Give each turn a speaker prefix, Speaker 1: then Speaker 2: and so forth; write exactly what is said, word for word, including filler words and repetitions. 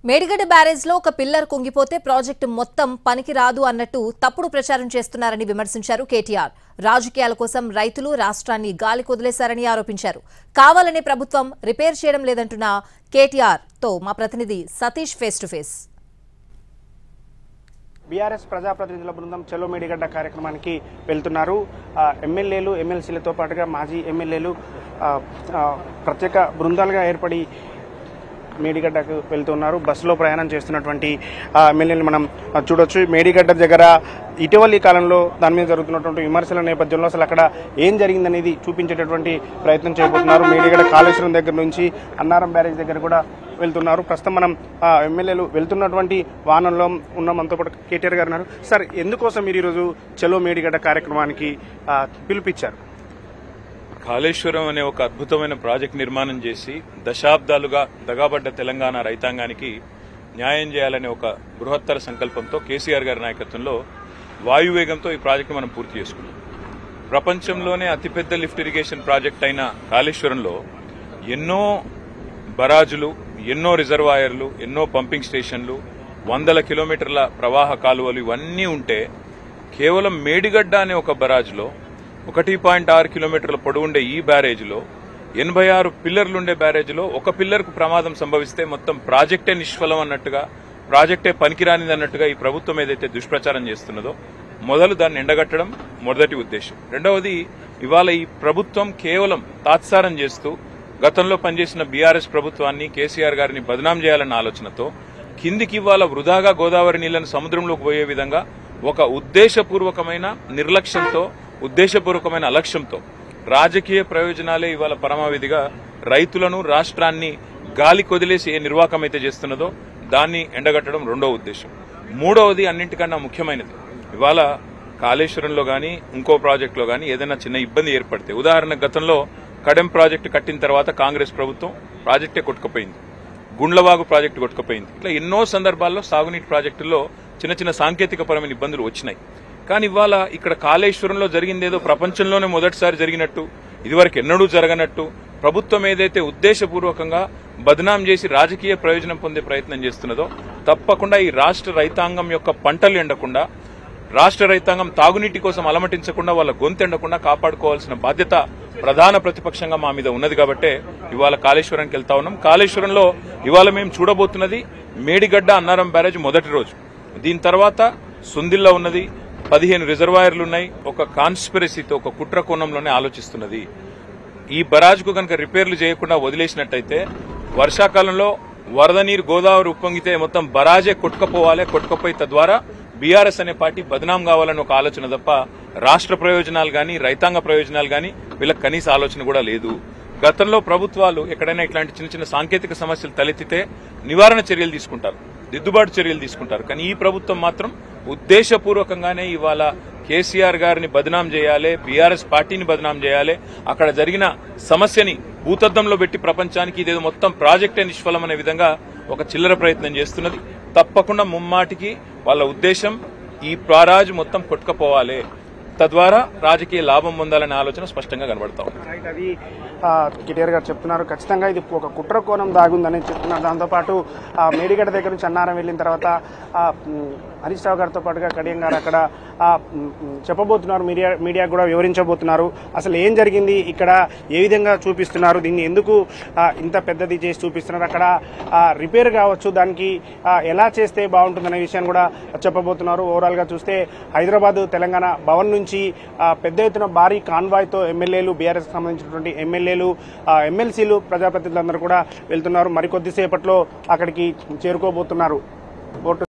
Speaker 1: Medigadda barrage లో ఒక pillar కుంగిపోతే project మొత్తం పనికి రాదు అన్నట్టు తప్పుడు ప్రచారం చేస్తున్నారని విమర్శించారు కేటీఆర్. రాజకీయాల కోసం రైతులు రాష్ట్రాన్ని గాలి కొదిలేశారని ఆరోపించారు. కావాలనే ప్రభుత్వం రిపేర్ చేయడం లేదంటున్న కేటీఆర్ తో మా ప్రతినిధి Satish face to face.
Speaker 2: BRS ప్రజాప్రతినిధుల బృందం చలో మేడిగడ్డ కార్యక్రమానికి వెళ్తున్నారు. ఎమ్మెల్యేలు ఎమ్మెల్సీలతో పాటుగా మాజీ ఎమ్మెల్యేలు ప్రత్యేక బృందాలుగా ఏర్పడి మేడిగడ్డకు వెళ్తున్నారు. బస్సులో ప్రయాణం చేస్తున్నటువంటి ఎమ్మెల్యేలు మనం చూడొచ్చు. మేడిగడ్డ దగ్గర ఇటీవలి కాలంలో దాని మీద జరుగుతున్నటువంటి విమర్శల నేపథ్యంలో అసలు అక్కడ ఏం జరిగిందనేది చూపించేటటువంటి ప్రయత్నం చేయబోతున్నారు. మేడిగడ్డ కాళేశ్వరం దగ్గర నుంచి అన్నారం బ్యారేజ్ దగ్గర కూడా వెళ్తున్నారు. ప్రస్తుతం మనం ఎమ్మెల్యేలు వెళ్తున్నటువంటి వాహనంలో ఉన్న మనతో పాటు కేటీఆర్ గారు ఉన్నారు. సార్, ఎందుకోసం మీరు ఈరోజు చలో మేడిగడ్డ కార్యక్రమానికి పిలుపిచ్చారు?
Speaker 3: కాళేశ్వరం అనే ఒక అద్భుతమైన ప్రాజెక్ట్ నిర్మాణం చేసి దశాబ్దాలుగా దగాబడ్డ తెలంగాణ రైతాంగానికి న్యాయం చేయాలనే ఒక బృహత్తర సంకల్పంతో కేసీఆర్ గారి నాయకత్వంలో వాయువేగంతో ఈ ప్రాజెక్టు మనం పూర్తి చేసుకున్నాం. ప్రపంచంలోనే అతిపెద్ద లిఫ్ట్ ఇరిగేషన్ ప్రాజెక్ట్ అయిన కాళేశ్వరంలో ఎన్నో బరాజులు, ఎన్నో రిజర్వాయర్లు, ఎన్నో పంపింగ్ స్టేషన్లు, వందల కిలోమీటర్ల ప్రవాహ కాలువలు ఇవన్నీ ఉంటే కేవలం మేడిగడ్డ అనే ఒక బరాజ్లో ఒకటి పాయింట్ ఆరు కిలోమీటర్ల పొడవుండే ఈ బ్యారేజ్లో ఎనభై ఆరు పిల్లర్లుండే బ్యారేజ్లో ఒక పిల్లర్కు ప్రమాదం సంభవిస్తే మొత్తం ప్రాజెక్టే నిష్ఫలం అన్నట్టుగా, ప్రాజెక్టే పనికిరానిది అన్నట్టుగా ఈ ప్రభుత్వం ఏదైతే దుష్ప్రచారం చేస్తున్నదో మొదలు దాన్ని ఎండగట్టడం మొదటి ఉద్దేశం. రెండవది, ఇవాళ ఈ ప్రభుత్వం కేవలం తాత్సారం చేస్తూ గతంలో పనిచేసిన బీఆర్ఎస్ ప్రభుత్వాన్ని, కేసీఆర్ గారిని బదనాం చేయాలన్న ఆలోచనతో కిందికి ఇవాళ వృధాగా గోదావరి నీళ్లను సముద్రంలోకి పోయే విధంగా ఒక ఉద్దేశపూర్వకమైన నిర్లక్ష్యంతో, ఉద్దేశపూర్వకమైన అలక్ష్యంతో రాజకీయ ప్రయోజనాలే ఇవాళ పరమావిధిగా రైతులను, రాష్ట్రాన్ని గాలి కొదిలేసి ఏ నిర్వాకం అయితే చేస్తున్నదో దాన్ని ఎండగట్టడం రెండో ఉద్దేశం. మూడవది, అన్నింటికన్నా ముఖ్యమైనది, ఇవాళ కాళేశ్వరంలో గానీ ఇంకో ప్రాజెక్టులో గానీ ఏదైనా చిన్న ఇబ్బంది ఏర్పడితే, ఉదాహరణ గతంలో కడెం ప్రాజెక్టు కట్టిన తర్వాత కాంగ్రెస్ ప్రభుత్వం ప్రాజెక్టే కొట్టుకుపోయింది, గుండ్లవాగు ప్రాజెక్టు కొట్టుకుపోయింది. ఇట్లా ఎన్నో సందర్భాల్లో సాగునీటి ప్రాజెక్టుల్లో చిన్న చిన్న సాంకేతిక పరమైన ఇబ్బందులు వచ్చినాయి. కానీ ఇవాళ ఇక్కడ కాళేశ్వరంలో జరిగిందేదో ప్రపంచంలోనే మొదటిసారి జరిగినట్టు, ఇదివరకు ఎన్నడూ జరగనట్టు ప్రభుత్వం ఏదైతే ఉద్దేశపూర్వకంగా బదనాం చేసి రాజకీయ ప్రయోజనం పొందే ప్రయత్నం చేస్తున్నదో తప్పకుండా ఈ రాష్ట్ర రైతాంగం యొక్క పంటలు ఎండకుండా, రాష్ట్ర రైతాంగం తాగునీటి కోసం అలమటించకుండా, వాళ్ళ గొంతెండకుండా కాపాడుకోవాల్సిన బాధ్యత ప్రధాన ప్రతిపక్షంగా మా మీద ఉన్నది. కాబట్టే ఇవాళ కాళేశ్వరానికి వెళ్తా ఉన్నాం. కాళేశ్వరంలో ఇవాళ మేము చూడబోతున్నది మేడిగడ్డ అన్నారం బ్యారేజ్ మొదటి రోజు. దీని తర్వాత సుందిల్లో ఉన్నది, పదిహేను రిజర్వాయర్లున్నాయి. ఒక కాన్స్పిరసీతో, ఒక కుట్ర కోణంలోనే ఆలోచిస్తున్నది. ఈ బరాజ్కు కనుక రిపేర్లు చేయకుండా వదిలేసినట్టయితే వర్షాకాలంలో వరద నీరు గోదావరి ఉప్పొంగితే మొత్తం బరాజే కొట్టుకపోవాలి, కొట్టుకపోయి తద్వారా బీఆర్ఎస్ అనే పార్టీ బదనాం కావాలని ఒక ఆలోచన తప్ప రాష్ట్ర ప్రయోజనాలు గానీ, రైతాంగ ప్రయోజనాలు గానీ వీళ్ళకి కనీస ఆలోచన కూడా లేదు. గతంలో ప్రభుత్వాలు ఎక్కడైనా ఇట్లాంటి చిన్న చిన్న సాంకేతిక సమస్యలు తలెత్తితే నివారణ చర్యలు తీసుకుంటారు, దిద్దుబాటు చర్యలు తీసుకుంటారు. కానీ ఈ ప్రభుత్వం మాత్రం ఉద్దేశపూర్వకంగానే ఇవాళ కేసీఆర్ గారిని బదనాం చేయాలి, బీఆర్ఎస్ పార్టీని బదనాం చేయాలి, అక్కడ జరిగిన సమస్యని భూతద్దంలో పెట్టి ప్రపంచానికి ఇదేదో మొత్తం ప్రాజెక్టే నిష్ఫలం అనే విధంగా ఒక చిల్లర ప్రయత్నం చేస్తున్నది. తప్పకుండా ముమ్మాటికి వాళ్ళ ఉద్దేశం ఈ ప్రారాజు మొత్తం కొట్టుకపోవాలి, తద్వారా రాజకీయ లాభం పొందాలనే ఆలోచన స్పష్టంగా కనబడతా ఉంది.
Speaker 2: అది కేటీఆర్ గారు చెప్తున్నారు. ఖచ్చితంగా ఇది ఒక కుట్ర కోణం దాగుందని చెప్తున్నారు. దాంతోపాటు మేడిగడ్డ దగ్గర నుంచి అన్నారం వెళ్ళిన తర్వాత హరీష్ రావు గారితో పాటుగా కడియం గారు అక్కడ చెప్పబోతున్నారు, మీడియా మీడియా కూడా వివరించబోతున్నారు. అసలు ఏం జరిగింది ఇక్కడ, ఏ విధంగా చూపిస్తున్నారు, దీన్ని ఎందుకు ఇంత పెద్దది చేసి చూపిస్తున్నారు, అక్కడ రిపేర్ కావచ్చు, దానికి ఎలా చేస్తే బాగుంటుందనే విషయాన్ని కూడా చెప్పబోతున్నారు. ఓవరాల్ గా చూస్తే హైదరాబాద్ తెలంగాణ భవన్ నుంచి పెద్ద ఎత్తున భారీ కాన్వాయ్తో ఎమ్మెల్యేలు, బీఆర్ఎస్ సంబంధించినటువంటి ఎమ్మెల్యేలు, ఎమ్మెల్సీలు, ప్రజాప్రతినిధులందరూ కూడా వెళ్తున్నారు. మరికొద్దిసేపట్లో అక్కడికి చేరుకోబోతున్నారు.